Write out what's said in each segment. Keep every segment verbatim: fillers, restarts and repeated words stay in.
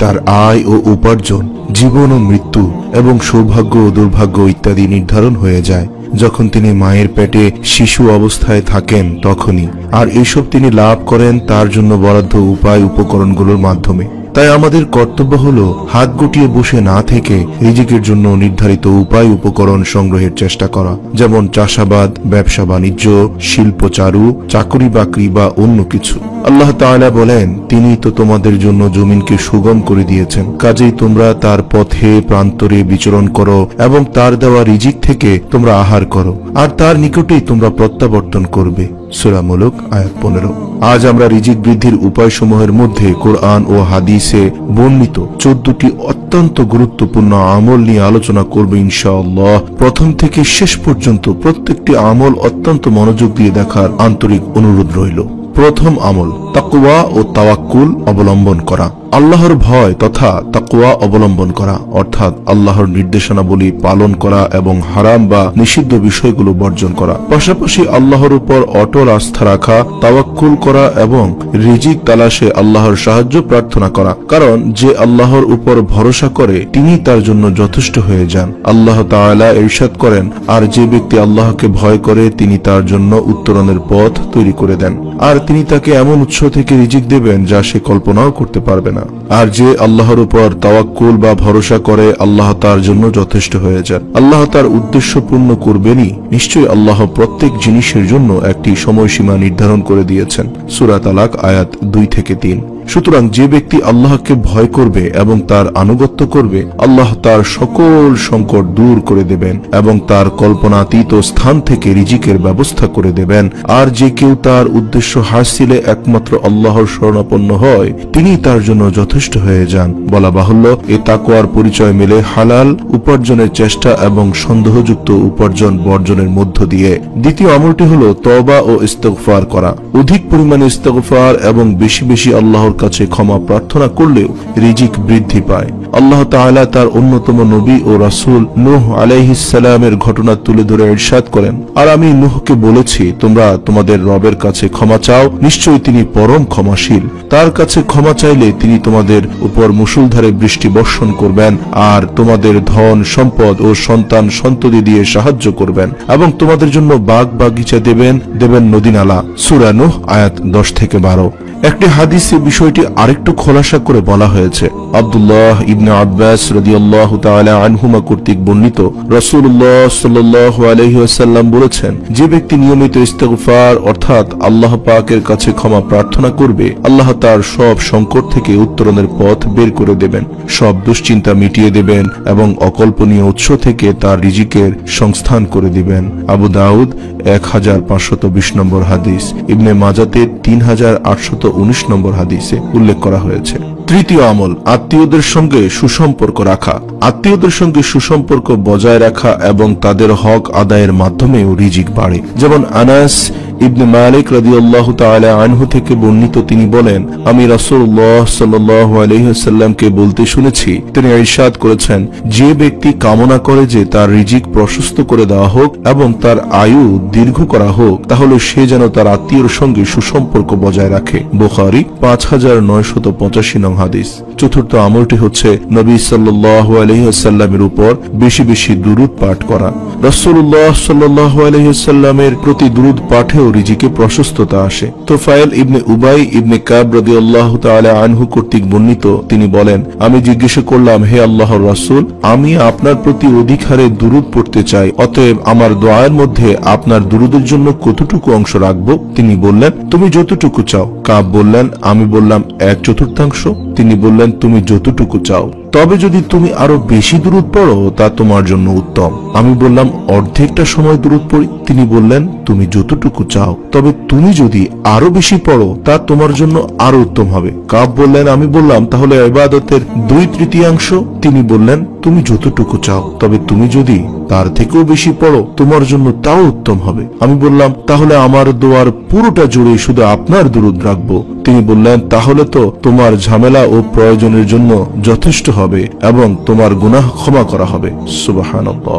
তার আয় ও উপার্জন, জীবন ও মৃত্যু এবং সৌভাগ্য ও দুর্ভাগ্য ইত্যাদি নির্ধারণ হয়ে যায় যখন তিনি মায়ের পেটে শিশু অবস্থায় থাকেন তখনই। আর এইসব তিনি লাভ করেন তার জন্য বরাদ্দ উপায় উপকরণগুলোর মাধ্যমে। তাই আমাদের কর্তব্য হলো হাত গুটিয়ে বসে না থেকে রিজিকের জন্য নির্ধারিত উপায় উপকরণ সংগ্রহের চেষ্টা করা, যেমন চাষাবাদ, ব্যবসা বাণিজ্য, শিল্প চারু, চাকরি বাকরি বা অন্য কিছু। আল্লাহ তাআলা বলেন, তিনি তো তোমাদের জন্য জমিনকে সুগম করে দিয়েছেন, কাজেই তোমরা তার পথে প্রান্তরে বিচরণ করো এবং তার দেওয়া রিজিক থেকে তোমরা আহার করো, আর তার নিকটেই তোমরা প্রত্যাবর্তন করবে। সূরা মুলক আয়াত পনেরো। আজ আমরা রিজিক বৃদ্ধির উপায়সমূহের মধ্যে কোরআন ও হাদিসে বর্ণিত চোদ্দটি অত্যন্ত গুরুত্বপূর্ণ আমল নিয়ে আলোচনা করব ইনশাআল্লাহ। প্রথম থেকে শেষ পর্যন্ত প্রত্যেকটি আমল অত্যন্ত মনোযোগ দিয়ে দেখার আন্তরিক অনুরোধ রইল। প্রথম আমল, তাকওয়া ও তাওয়াক্কুল অবলম্বন করা। আল্লাহর ভয় তথা তাকওয়া অবলম্বন করা অর্থাৎ আল্লাহর নির্দেশনাবলী পালন করা এবং হারাম বা নিষিদ্ধ বিষয়গুলো বর্জন করা। পাশাপাশি আল্লাহর উপর অটল আস্থা রাখা, তাওয়াক্কুল করা এবং রিজিক তালাশে আল্লাহর সাহায্য প্রার্থনা করা। কারণ যে আল্লাহর উপর ভরসা করে তিনি তার জন্য যথেষ্ট হয়ে যান। আল্লাহ তাআলা ইরশাদ করেন, আর যে ব্যক্তি আল্লাহকে ভয় করে তিনি তার জন্য উত্তরণের পথ তৈরি করে দেন, আর তিনি তাকে এমন উৎস থেকে রিজিক দেবেন যা সে কল্পনাও করতে পারবে না। আর যে আল্লাহর উপর তাওয়াক্কুল বা ভরসা করে আল্লাহ তার জন্য যথেষ্ট হয়ে যান। আল্লাহ তার উদ্দেশ্য পূর্ণ করবেনই। নিশ্চয়ই আল্লাহ প্রত্যেক জিনিসের জন্য একটি সময়সীমা নির্ধারণ করে দিয়েছেন। সূরা তালাক আয়াত দুই থেকে তিন। সুতরাং যে ব্যক্তি আল্লাহকে ভয় করবে এবং তার আনুগত্য করবে, আল্লাহ তার সকল সংকট দূর করে দেবেন এবং তার কল্পনাতীত স্থান থেকে রিজিকের ব্যবস্থা করে দেবেন। আর যে কেউ তার উদ্দেশ্য হাসিলে একমাত্র আল্লাহর শরণাপন্ন হয় তিনি তার জন্য যথেষ্ট হয়ে যান। বলা বাহুল্য, এ তাকওয়ার পরিচয় মেলে হালাল উপার্জনের চেষ্টা এবং সন্দেহযুক্ত উপার্জন বর্জনের মধ্য দিয়ে। দ্বিতীয় আমলটি হলো তওবা ও ইস্তিগফার করা। অধিক পরিমাণে ইস্তিগফার এবং বেশি বেশি আল্লাহর কাছে ক্ষমা প্রার্থনা করলেও রিজিক বৃদ্ধি পায়। আল্লাহ তাআলা তার অন্যতম নবী ও রাসূল নূহ আলাইহিস সালামের ঘটনা তুলে ধরে ইরশাদ করেন, আর আমি নূহকে বলেছি তোমরা তোমাদের রবের কাছে ক্ষমা চাও, নিশ্চয়ই তিনি পরম ক্ষমাশীল। তার কাছে ক্ষমা চাইলে তিনি তোমাদের উপর মুষলধারে বৃষ্টি বর্ষণ করবেন, আর তোমাদের ধন সম্পদ ও সন্তান সন্ততি দিয়ে সাহায্য করবেন এবং তোমাদের জন্য বাগ বাগিচা দেবেন দেবেন নদী নালা। সূরা নূহ আয়াত দশ থেকে বারো। একটি হাদিসে বিষয়টি আরেকটু খোলাসা করে বলা হয়েছে। আব্দুল্লাহ ইবনে আব্বাস রাদিয়াল্লাহু তাআলা আনহুমা কর্তৃক বর্ণিত, রাসূলুল্লাহ সাল্লাল্লাহু আলাইহি ওয়াসাল্লাম বলেছেন, যে ব্যক্তি নিয়মিত ইস্তিগফার অর্থাৎ আল্লাহ পাকের কাছে ক্ষমা প্রার্থনা করবে, আল্লাহ তার সব সংকট থেকে উত্তরণের পথ বের করে দেবেন, সব দুশ্চিন্তা মিটিয়ে দেবেন এবং অকল্পনীয় উৎস থেকে তার রিজিকের সংস্থান করে দিবেন। আবু দাউদ এক হাজার পাঁচশত বিশ নম্বর হাদিস, ইবনে মাজাতে তিন হাজার আটশত উনিশ নম্বর হাদিসে উল্লেখ করা হয়েছে। তৃতীয় আমল, আত্মীয়দের সঙ্গে সুসম্পর্ক রাখা। আত্মীয়দের সঙ্গে সুসম্পর্ক বজায় রাখা এবং তাদের হক আদায়ের মাধ্যমেও রিজিক বাড়ে। যেমন আনাস ইবনে মালিক রাদিয়াল্লাহু তাআলা আনহু থেকে বর্ণিত, তিনি বলেন, আমি রাসূলুল্লাহ সাল্লাল্লাহু আলাইহি ওয়াসাল্লামকে বলতে শুনেছি, তিনি ইরশাদ করেছেন, যে ব্যক্তি কামনা করে যে তার রিজিক প্রশস্ত করে দেওয়া হোক এবং তার আয়ু দীর্ঘ করা হোক, তাহলে সে যেন তার আত্মীয়র সঙ্গে সুসম্পর্ক বজায় রাখে। বুখারী পাঁচ হাজার নয়শত পঁচাশি নং হাদিস। চতুর্থ আমলটি হচ্ছে নবী সাল্লাল্লাহু আলাইহি ওয়াসাল্লামের উপর বেশি বেশি দুরূদ পাঠ করা। রাসূলুল্লাহ সাল্লাল্লাহু আলাইহি ওয়াসাল্লামের প্রতি দুরূদ পাঠেও রিজিকে প্রশস্ততা আসে। তোফায়েল ইবনে উবাই ইবনে কাব রাদিয়াল্লাহু তাআলা আনহু কর্তৃক বর্ণিত, তিনি বলেন, আমি জিজ্ঞেস করলাম, হে আল্লাহর রাসূল, আমি আপনার প্রতি অধিক হারে দুরূদ পড়তে চাই, অতএব আমার দোয়ার মধ্যে আপনার দুরূদের জন্য কতটুকু অংশ রাখবো? তিনি বললেন, তুমি যতটুকু চাও। কাব বললেন, আমি বললাম এক চতুর্থাংশ। তিনি বললেন, তুমি যতটুকু চাও, তবে যদি তুমি আরো বেশি দুরূদ পড়ো তা তোমার জন্য উত্তম। আমি বললাম, অর্ধেকটা সময় দুরূদ পড়ি। তিনি বললেন, তুমি যতটুকু চাও, তবে তুমি যদি আরো বেশি পড়ো তা তোমার জন্য আরো উত্তম হবে। কাব বললেন, আমি বললাম, তাহলে ইবাদতের দুই তৃতীয়াংশ। তিনি বললেন, তুমি যতটুকু চাও, তবে তুমি যদি তার থেকেও বেশি পড়ো তোমার জন্য তাও উত্তম হবে। আমি বললাম, তাহলে আমার দোয়ার পুরোটা জুড়ে শুধু আপনার দুরূদ রাখবো। তিনি বললেন, তাহলে তো তোমার ঝামেলা ও প্রয়োজনের জন্য যথেষ্ট হবে এবং তোমার গুনাহ ক্ষমা করা হবে। সুবহানাল্লাহ।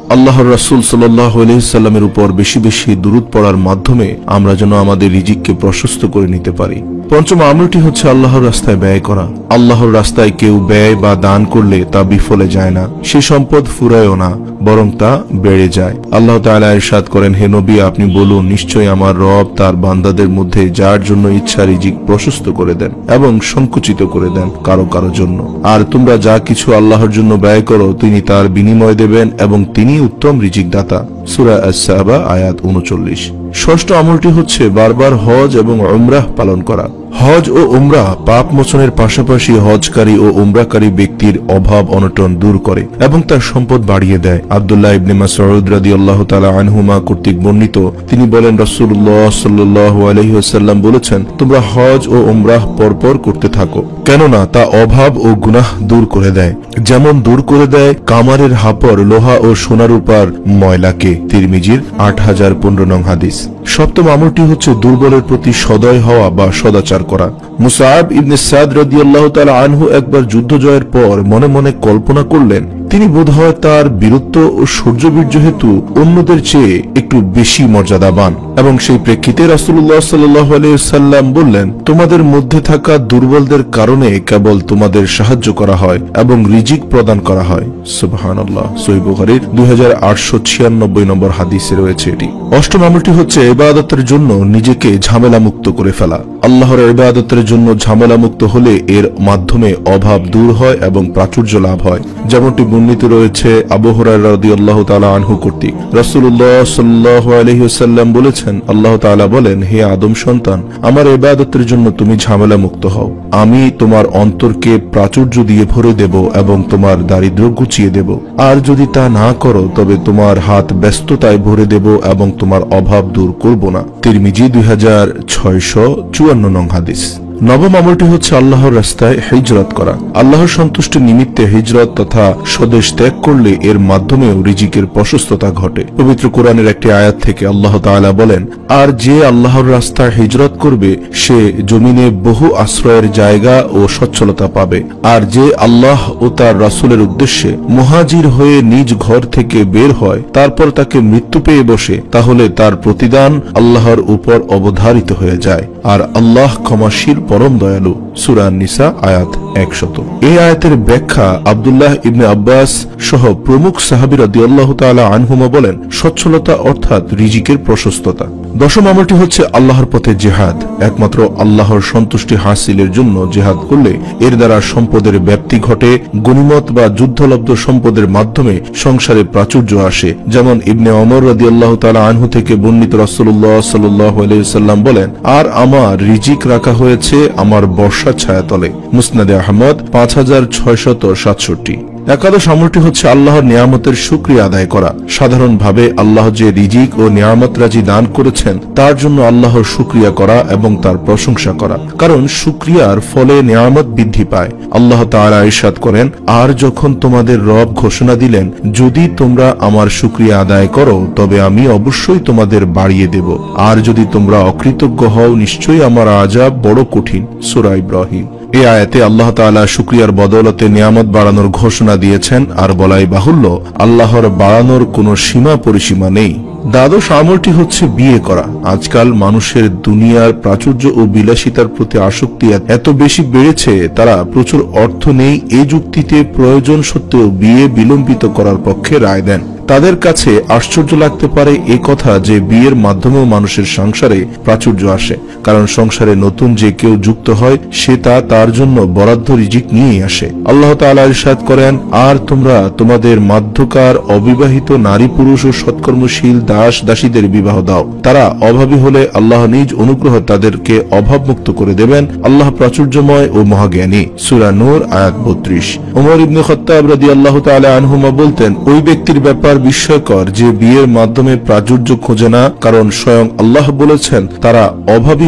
আল্লাহর রাসূল সাল্লাল্লাহু আলাইহি সাল্লামের উপর বেশি বেশি দুরূদ পড়ার মাধ্যমে আমরা যেন আমাদের রিজিককে প্রশস্ত করে নিতে পারি। পঞ্চম আমলটি হচ্ছে আল্লাহর রাস্তায় ব্যয় করা। আল্লাহর রাস্তায় কেউ ব্যয় বা দান করলে তা বিফলে যায় না, সে সম্পদ ফুরায়ও না, বরং তা বেড়ে যায়। আল্লাহ তাআলা ইরশাদ করেন, হে নবী, আপনি বলুন, নিশ্চয়ই আমার রব তার বান্দাদের মধ্যে যার জন্য ইচ্ছা রিজিক প্রশস্ত করে দেন এবং সংকুচিত করে দেন কারো কারো জন্য। আর তোমরা যা কিছু আল্লাহর জন্য ব্যয় করো তিনি তার বিনিময় দেবেন এবং তিনি উত্তম রিজিক দাতা। সূরা আস-সাবা আয়াত উনচল্লিশ। ষষ্ঠ আমলটি হচ্ছে বারবার হজ এবং উমরাহ পালন করা। হজ ও উমরাহ পাপ মোচনের পাশাপাশি হজকারী ও উমরাকারী ব্যক্তির অভাব অনটন দূর করে এবং তার সম্পদ বাড়িয়ে দেয়। আব্দুল্লাহ ইবনে মাসউদ রাদিয়াল্লাহু তাআলা আনহুমা কর্তৃক বর্ণিত, তিনি বলেন, রাসূলুল্লাহ সাল্লাল্লাহু আলাইহি ওয়াসাল্লাম বলেছেন, তোমরা হজ ও উমরাহ পরপর করতে থাকো, কেননা তা অভাব ও গুনাহ দূর করে দেয়, যেমন দূর করে দেয় কামারের হাপর লোহা ও সোনারূপার ময়লাকে। তিরমিজির আট হাজার পনেরো নং হাদিস। সপ্তম আমলটি হচ্ছে দুর্বলের প্রতি সদয় হওয়া বা সদাচার করা। মুসআব ইবনে সাদ রাদিয়াল্লাহু তাআলা আনহু একবার যুদ্ধ জয়ের পর মনে মনে কল্পনা করলেন, তিনি বোধহয় তার বীরত্ব ও শৌর্যবীর্য হেতু অন্যদের চেয়ে একটু বেশি মর্যাদাবান, এবং সেই প্রেক্ষিতে রাসূলুল্লাহ সাল্লাল্লাহু আলাইহি ওয়াসাল্লাম বললেন, তোমাদের মধ্যে থাকা দুর্বলদের কারণে কেবল তোমাদের সাহায্য করা হয় এবং রিজিক প্রদান করা হয়। সুবহানাল্লাহ। সহিহ বুখারীর দুই হাজার আটশো ছিয়ানব্বই নম্বর হাদিসে রয়েছে এটি। অষ্টম আমলটি হচ্ছে ইবাদতের জন্য নিজেকে ঝামেলা মুক্ত করে ফেলা। আল্লাহর ইবাদতের জন্য ঝামেলা মুক্ত হলে এর মাধ্যমে অভাব দূর হয় এবং প্রাচুর্য লাভ হয়, যেমনটি বর্ণিত রয়েছে আবু হুরায়রা রাদিয়াল্লাহু তাআলা আনহু কর্তৃক। রাসূলুল্লাহ সাল্লাল্লাহু আলাইহি ওয়াসাল্লাম বলেছেন, আল্লাহ তাআলা বলেন, হে আদম সন্তান, আমার ইবাদতের জন্য তুমি ঝামেলা মুক্ত হও, আমি তোমার অন্তরকে প্রাচুর্য দিয়ে ভরে দেব এবং তোমার দারিদ্র্য ঘুচিয়ে দেব। আর যদি তা না করো তবে তোমার হাত ব্যস্ততায় ভরে দেব এবং তোমার অভাব দূর করব না। তিরমিজি দুই হাজার ছয়শো চুয়ান্ন নং হাদিস। নবম আমলটি হচ্ছে আল্লাহর রাস্তায় হিজরত করা। আল্লাহর সন্তুষ্টির নিমিত্তে হিজরত তথা স্বদেশ ত্যাগ করলে এর মাধ্যমেও রিজিকের প্রশস্ততা ঘটে। পবিত্র কোরআনের একটি আয়াত থেকে আল্লাহ তাআলা বলেন, আর যে আল্লাহর রাস্তায় হিজরত করবে সে জমিনে বহু আশ্রয়ের জায়গা ও সচ্ছলতা পাবে। আর যে আল্লাহ ও তার রাসূলের উদ্দেশ্যে মুহাজির হয়ে নিজ ঘর থেকে বের হয়, তারপর তাকে মৃত্যু পেয়ে বসে, তাহলে তার প্রতিদান আল্লাহর উপর অবধারিত হয়ে যায়। আর আল্লাহ ক্ষমাশীল পরম দয়ালু। সূরা নিসা আয়াত একশত। এই আয়াতের ব্যাখ্যা আব্দুল্লাহ ইবনে আব্বাস সহ প্রমুখ সাহাবী রাদিয়াল্লাহু তাআলা আনহুমা বলেন, সচ্ছলতা অর্থাৎ রিজিকের প্রশস্ততা। দশম আমলটি হচ্ছে আল্লাহর পথে জিহাদ। একমাত্র আল্লাহর সন্তুষ্টি হাসিলের জন্য জিহাদ করলে এর দ্বারা সম্পদের ব্যাপ্তি ঘটে। গনিমত বা যুদ্ধলব্ধ সম্পদের মাধ্যমে সংসারে প্রাচুর্য আসে, যেমন ইবনে ওমর রাদিয়াল্লাহু তাআলা আনহু থেকে বর্ণিত, রাসূলুল্লাহ সাল্লাল্লাহু আলাইহি ওয়াসাল্লাম বলেন, আর আমার রিজিক রাখা হয়েছে আমার বর্ষার ছায়াতলে। মুসনাদে আহমদ পাঁচ হাজার ছয়শত সাতষট্টি। একাদশ আমলটি হচ্ছে আল্লাহর নিয়ামতের শুকরিয়া আদায় করা। সাধারণভাবে আল্লাহ যে রিজিক ও নিয়ামত রাজি দান করেছেন তার জন্য আল্লাহর শুকরিয়া করা এবং তার প্রশংসা করা, কারণ শুকরিয়ার ফলে নিয়ামত বৃদ্ধি পায়। আল্লাহ তাআলা ইরশাদ করেন, আর যখন তোমাদের রব ঘোষণা দিলেন, যদি তোমরা আমার শুকরিয়া আদায় করো তবে আমি অবশ্যই তোমাদের বাড়িয়ে দেব, আর যদি তোমরা অকৃতজ্ঞ হও নিশ্চয়ই আমার আযাব বড় কঠিন। সূরা ইব্রাহিম। এই আয়াতে আল্লাহ তাআলা শুকরিয়ার বদৌলতে নিয়ামত বাড়ানোর ঘোষণা দিয়েছেন। আর বলাই বাহুল্য, আল্লাহর বাড়ানোর কোনো সীমা পরিসীমা নেই। দ্বাদশ আমলটি হচ্ছে বিয়ে করা। আজকাল মানুষের দুনিয়ার প্রাচুর্য ও বিলাসিতার প্রতি আসক্তি এত বেশি বেড়েছে, তারা প্রচুর অর্থ নেই এই যুক্তিতে প্রয়োজন সত্ত্বেও বিয়ে বিলম্বিত করার পক্ষে রায় দেন। তাদের কাছে আশ্চর্য লাগতে পারে এ কথা যে বিয়ের মাধ্যমেও মানুষের সংসারে প্রাচুর্য আসে, কারণ সংসারে নতুন যে কেউ যুক্ত হয় সে তা তার জন্য বরাদ্দ রিজিক নিয়ে আসে। আল্লাহ তাআলা ইরশাদ করেন, আর তোমরা তোমাদের মাধ্যকার অবিবাহিত নারী পুরুষ ও সৎকর্মশীল দাস দাসীদের বিবাহ দাও, তারা অভাবী হলে আল্লাহ নিজ অনুগ্রহ তাদেরকে অভাব মুক্ত করে দেবেন। আল্লাহ প্রাচুর্যময় ও মহাজ্ঞানী। সূরা নূর আয়াত বত্রিশ। ওমর ইবনে খাত্তাব রাদিয়াল্লাহু তাআলা আনহুমা বলতেন, ওই ব্যক্তির ব্যাপার বিস্ময়কর যে বিয়ের মাধ্যমে প্রাচুর্য খোঁজে না, কারণ স্বয়ং আল্লাহ বলেছেন তারা অভাবী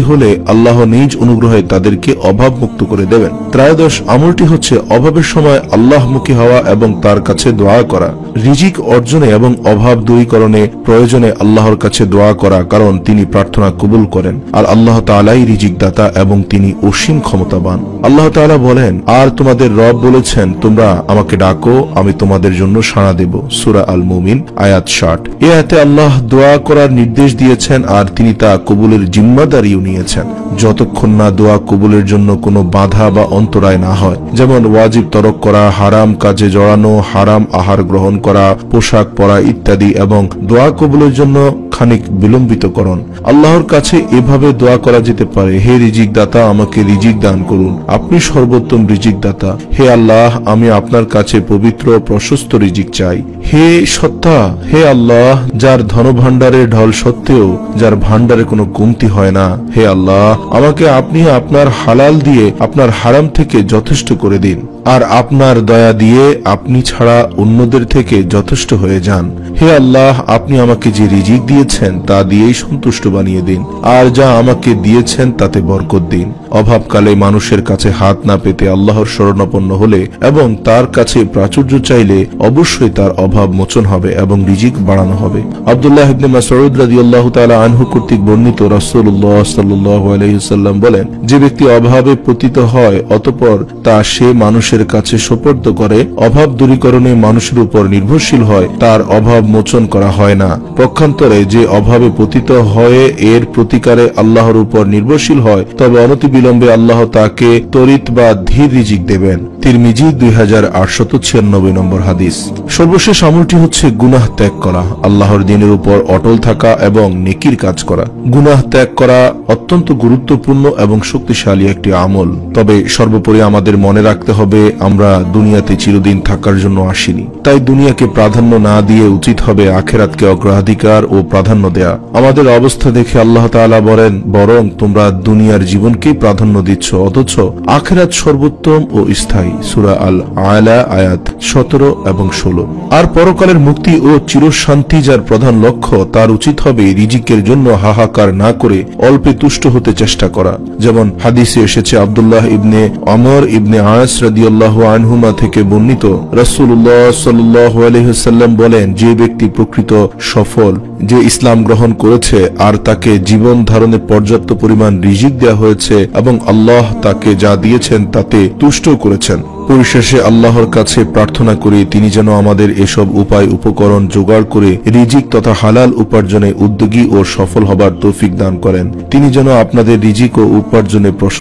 হলে আল্লাহ নিজ অনুগ্রহে তাদেরকে অভাব মুক্ত করে দেবেন। ত্রয়োদশ আমলটি হচ্ছে অভাবের সময় আল্লাহমুখী হওয়া এবং তার কাছে দোয়া করা। রিজিক অর্জনে এবং অভাব দূরীকরণে প্রয়োজনে আল্লাহর কাছে দোয়া করা, কারণ তিনি প্রার্থনা কবুল করেন আর আল্লাহ তাআলাই রিজিক দাতা এবং তিনি অসীম ক্ষমতাবান। আল্লাহ তাআলা বলেন, আর তোমাদের রব বলেছেন, তোমরা আমাকে ডাকো, আমি তোমাদের জন্য সাড়া দেব। সূরা আল মুমিন আয়াত ষাট। এ আয়াতে আল্লাহ দোয়া করার নির্দেশ দিয়েছেন আর তিনি তা কবুলের জিম্মাদারিও নিয়েছেন, যতক্ষণ না দোয়া কবুলের জন্য কোনো বাধা বা অন্তরায় না হয়। যেমন ওয়াজিব তরক করা, হারাম কাজে জড়ানো, হারাম আহার গ্রহণ করা, পোশাক পরা ইত্যাদি, এবং দোয়া কবুলের জন্য খানিক বিলম্বিতকরণ। আল্লাহর কাছে এভাবে দোয়া করা যেতে পারে, হে রিজিক দাতা, আমাকে রিজিক দান করুন, আপনি সর্বোত্তম রিজিক দাতা। হে আল্লাহ, আমি আপনার কাছে পবিত্র প্রশস্ত রিজিক চাই। হে সত্তা, হে আল্লাহ, যার ধনভাণ্ডারের ঢল সত্ত্বেও যার ভাণ্ডারে কোনো কমতি হয় না, হে আল্লাহ, আমাকে আপনি আপনার হালাল দিয়ে আপনার হারাম থেকে যথেষ্ট করে দিন, আর আপনার দয়া দিয়ে আপনি ছাড়া অন্যদের থেকে যথেষ্ট হয়ে যান। হে আল্লাহ, আপনি আমাকে যে রিজিক দিয়েছেন তা দিয়েই সন্তুষ্ট বানিয়ে দিন, আর যা আমাকে দিয়েছেন তাতে বরকত দিন। অভাবকালে মানুষের কাছে হাত না পেতে আল্লাহর শরণাপন্ন হলে এবং তার কাছে প্রাচুর্য চাইলে অবশ্যই তার অভাব মোচন হবে এবং রিজিক বাড়ানো হবে। আব্দুল্লাহ ইবনে মাসউদ রাদিয়াল্লাহু তাআলা আনহু কর্তৃক বর্ণিত, রাসূলুল্লাহ সাল্লাল্লাহু আলাইহি ওয়াসাল্লাম বলেন, যে ব্যক্তি অভাবে পতিত হয় অতঃপর তা সে মানুষের কাছে সোপর্দ করে, অভাব দূরীকরণে মানুষের উপর নির্ভরশীল হয়, তার অভাব মোচন করা হয় না। পক্ষান্তরে যে অভাবে পতিত হয়ে এর প্রতিকারে আল্লাহর উপর নির্ভরশীল হয়, তবে অনতিবিলম্বে আল্লাহ তাকে তরিত বা ধীর রিজিক দেবেন। তিরমিজি দুই হাজার আটশত ছিয়ানব্বই নম্বর হাদিস। সর্বশেষ আমলটি হচ্ছে গুনাহ ত্যাগ করা, আল্লাহর দ্বীনের উপর অটল থাকা এবং নেকির কাজ করা। গুনাহ ত্যাগ করা অত্যন্ত গুরুত্বপূর্ণ এবং শক্তিশালী একটি আমল। তবে সর্বোপরি আমাদের মনে রাখতে হবে, আমরা দুনিয়াতে চিরদিন থাকার জন্য আসিনি। তাই দুনিয়াকে প্রাধান্য না দিয়ে উচিত হবে আখিরাতকে অগ্রাধিকার ও প্রাধান্য দেয়া। আমাদের অবস্থা দেখে আল্লাহ তাআলা বলেন, বরং তোমরা দুনিয়ার জীবনকেই প্রাধান্য দিচ্ছ, অথচ আখিরাত সর্বোত্তম ও স্থায়ী। সূরা আল আলা আয়াত সতেরো এবং ষোলো। আর পরকালের মুক্তি ও চিরশান্তি যার প্রধান লক্ষ্য, তার উচিত হবে রিজিকের জন্য হাহাকার না করে অল্পে তুষ্ট হতে চেষ্টা করা। যেমন হাদিসে এসেছে, আব্দুল্লাহ ইবনে আমর ইবনে আস রাদিয়াল্লাহু আনহুমা থেকে বর্ণিত, রাসূলুল্লাহ সাল্লাল্লাহু আলাইহি ওয়াসাল্লাম বলেন, যে ব্যক্তি প্রকৃত সফল, যে ইসলাম গ্রহণ করেছে আর তাকে জীবন ধারণে পর্যাপ্ত পরিমাণ রিজিক দেওয়া হয়েছে এবং আল্লাহ তাকে যা দিয়েছেন তাতে তুষ্ট করেছেন। পরিশেষে আল্লাহর কাছে প্রার্থনা করি তিনি যেন আমাদের এসব উপায় উপকরণ জোগাড় করে রিজিক তথা হালাল উপার্জনে উদ্যোগী ও সফল হবার তৌফিক দান করেন। তিনি যেন আপনাদের রিজিক ও উপার্জনে